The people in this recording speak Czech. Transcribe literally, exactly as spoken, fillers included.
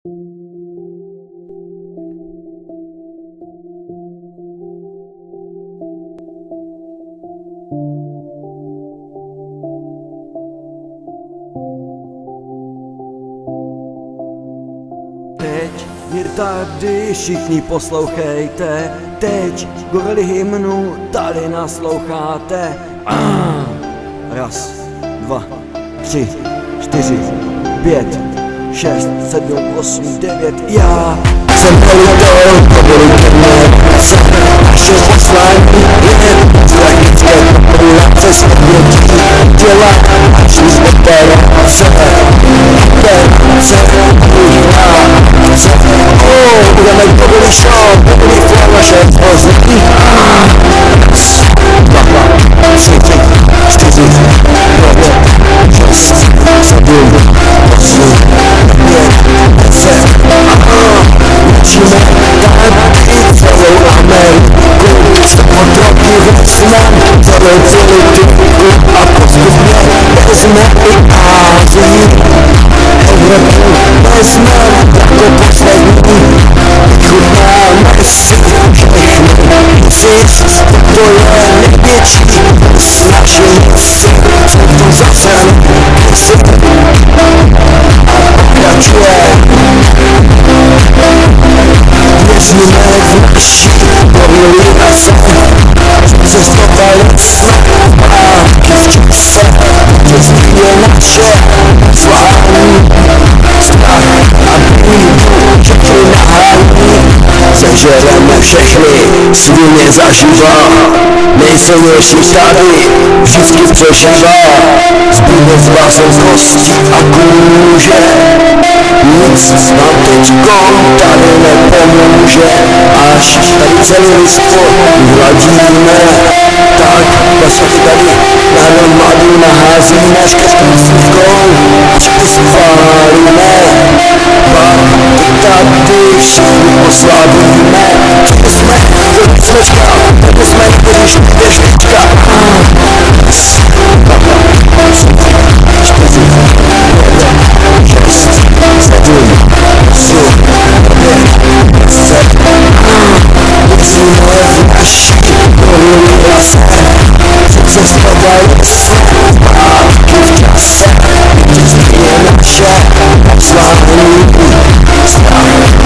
Teď mě tady všichni poslouchejte, teď gorily hymnu tady nasloucháte. Ah. Raz, dva, tři, čtyři, pět, šest, sedm, osm, devět. Já jsem velitel, to byli temné se naše poslání je z tragické populace svědětí dělat až z operace. Operace uhlá se. Oh, budeme dobrý show, dobrý flow, naše pozdění. Dva, dva, tři, čtyři, pět, šest, sedm, osm, devět, deset. Učíme tady celou Ameriku, sto roky vezmem celou politiku a postupně vezme i Ázii. Evropu vezmem jako poslední, vychutnáme si všechny zis, to je největší snažení si, jsme to zase si a pokračuje. Věříme v naši gorily rase, cestovali jsme zpátky v čase, dětství je naše slávní, strach a bídu všichni nahání, sežereme všechny, svině zažívá, nejsilnější tady vždycky přežívá, zbývá z vázem kostí a kůže, nic nám teďko tady nepomůže, až tady celý lidstvo uhladíme, tak vlastně i tady na hromadu naházíme škrtůvkou, až uspálíme, pak i tady všichni oslavíme, tady jsme, tady jsme říkal, tady jsme, když jdeš teďka. Cestovali jsme zpátky v čase, dětství je naše slávní, strach